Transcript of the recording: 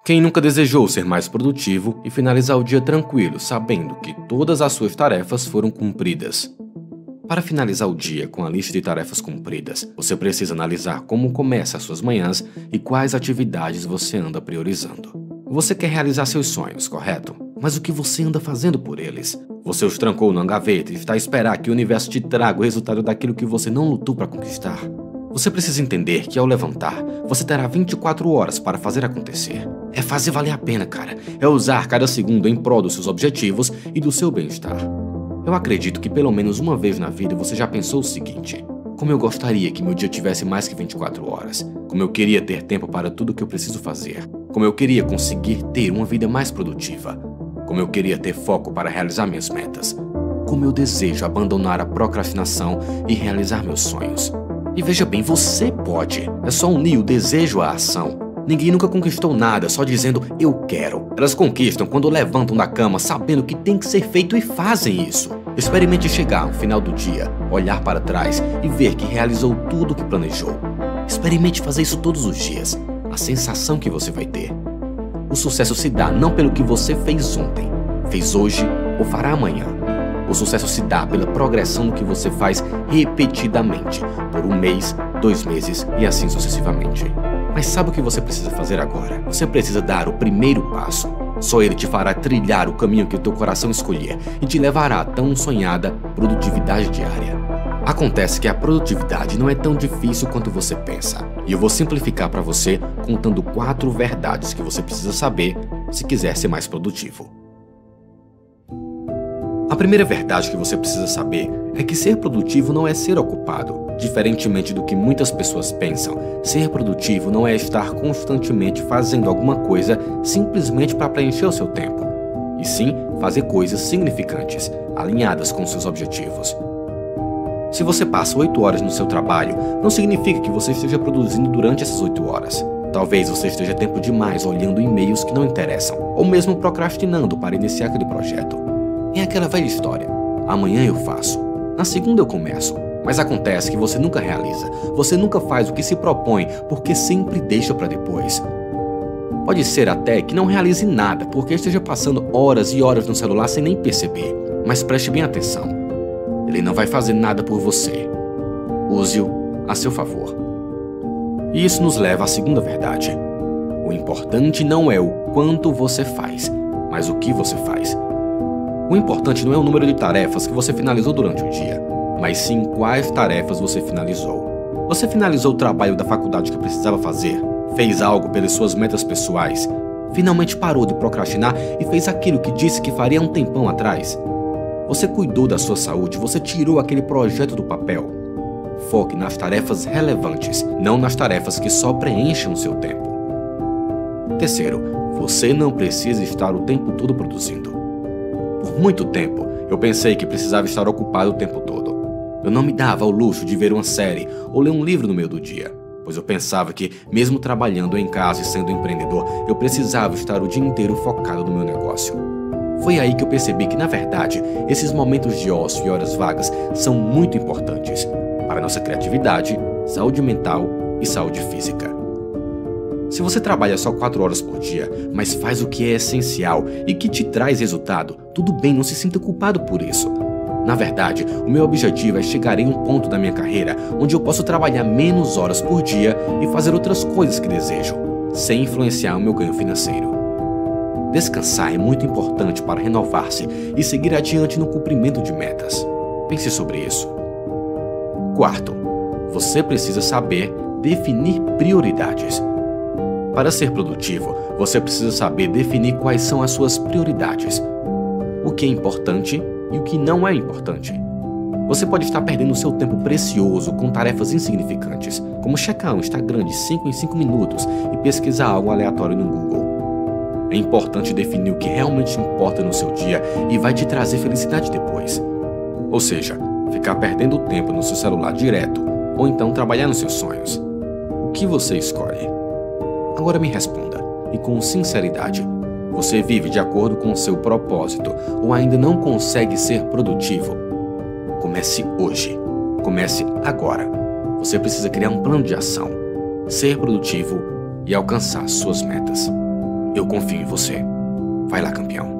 Quem nunca desejou ser mais produtivo e finalizar o dia tranquilo, sabendo que todas as suas tarefas foram cumpridas? Para finalizar o dia com a lista de tarefas cumpridas, você precisa analisar como começa as suas manhãs e quais atividades você anda priorizando. Você quer realizar seus sonhos, correto? Mas o que você anda fazendo por eles? Você os trancou numa gaveta e está a esperar que o universo te traga o resultado daquilo que você não lutou para conquistar. Você precisa entender que ao levantar, você terá 24 horas para fazer acontecer. É fazer valer a pena, cara. É usar cada segundo em prol dos seus objetivos e do seu bem-estar. Eu acredito que pelo menos uma vez na vida você já pensou o seguinte: como eu gostaria que meu dia tivesse mais que 24 horas. Como eu queria ter tempo para tudo o que eu preciso fazer. Como eu queria conseguir ter uma vida mais produtiva. Como eu queria ter foco para realizar minhas metas. Como eu desejo abandonar a procrastinação e realizar meus sonhos. E veja bem, você pode. É só unir o desejo à ação. Ninguém nunca conquistou nada só dizendo eu quero. Elas conquistam quando levantam da cama sabendo que tem que ser feito e fazem isso. Experimente chegar ao final do dia, olhar para trás e ver que realizou tudo o que planejou. Experimente fazer isso todos os dias. A sensação que você vai ter. O sucesso se dá não pelo que você fez ontem, fez hoje ou fará amanhã. O sucesso se dá pela progressão no que você faz repetidamente, por um mês, 2 meses e assim sucessivamente. Mas sabe o que você precisa fazer agora? Você precisa dar o primeiro passo. Só ele te fará trilhar o caminho que o teu coração escolher e te levará à tão sonhada produtividade diária. Acontece que a produtividade não é tão difícil quanto você pensa. E eu vou simplificar para você contando 4 verdades que você precisa saber se quiser ser mais produtivo. A primeira verdade que você precisa saber é que ser produtivo não é ser ocupado. Diferentemente do que muitas pessoas pensam, ser produtivo não é estar constantemente fazendo alguma coisa simplesmente para preencher o seu tempo, e sim fazer coisas significantes, alinhadas com seus objetivos. Se você passa 8 horas no seu trabalho, não significa que você esteja produzindo durante essas 8 horas. Talvez você esteja tempo demais olhando e-mails que não interessam, ou mesmo procrastinando para iniciar aquele projeto. É aquela velha história: amanhã eu faço, na segunda eu começo. Mas acontece que você nunca realiza, você nunca faz o que se propõe porque sempre deixa para depois. Pode ser até que não realize nada porque esteja passando horas e horas no celular sem nem perceber. Mas preste bem atenção, ele não vai fazer nada por você. Use-o a seu favor. E isso nos leva à segunda verdade. O importante não é o quanto você faz, mas o que você faz. O importante não é o número de tarefas que você finalizou durante o dia, mas sim quais tarefas você finalizou. Você finalizou o trabalho da faculdade que precisava fazer? Fez algo pelas suas metas pessoais? Finalmente parou de procrastinar e fez aquilo que disse que faria um tempão atrás? Você cuidou da sua saúde, você tirou aquele projeto do papel? Foque nas tarefas relevantes, não nas tarefas que só preenchem o seu tempo. Terceiro, você não precisa estar o tempo todo produzindo. Por muito tempo, eu pensei que precisava estar ocupado o tempo todo. Eu não me dava ao luxo de ver uma série ou ler um livro no meio do dia, pois eu pensava que, mesmo trabalhando em casa e sendo empreendedor, eu precisava estar o dia inteiro focado no meu negócio. Foi aí que eu percebi que, na verdade, esses momentos de ócio e horas vagas são muito importantes para nossa criatividade, saúde mental e saúde física. Se você trabalha só 4 horas por dia, mas faz o que é essencial e que te traz resultado, tudo bem, não se sinta culpado por isso. Na verdade, o meu objetivo é chegar em um ponto da minha carreira onde eu posso trabalhar menos horas por dia e fazer outras coisas que desejo, sem influenciar o meu ganho financeiro. Descansar é muito importante para renovar-se e seguir adiante no cumprimento de metas. Pense sobre isso. Quarto, você precisa saber definir prioridades. Para ser produtivo, você precisa saber definir quais são as suas prioridades. O que é importante e o que não é importante. Você pode estar perdendo seu tempo precioso com tarefas insignificantes, como checar um Instagram de 5 em 5 minutos e pesquisar algo aleatório no Google. É importante definir o que realmente importa no seu dia e vai te trazer felicidade depois. Ou seja, ficar perdendo tempo no seu celular direto, ou então trabalhar nos seus sonhos. O que você escolhe? Agora me responda, e com sinceridade. Você vive de acordo com o seu propósito ou ainda não consegue ser produtivo? Comece hoje. Comece agora. Você precisa criar um plano de ação, ser produtivo e alcançar suas metas. Eu confio em você. Vai lá, campeão.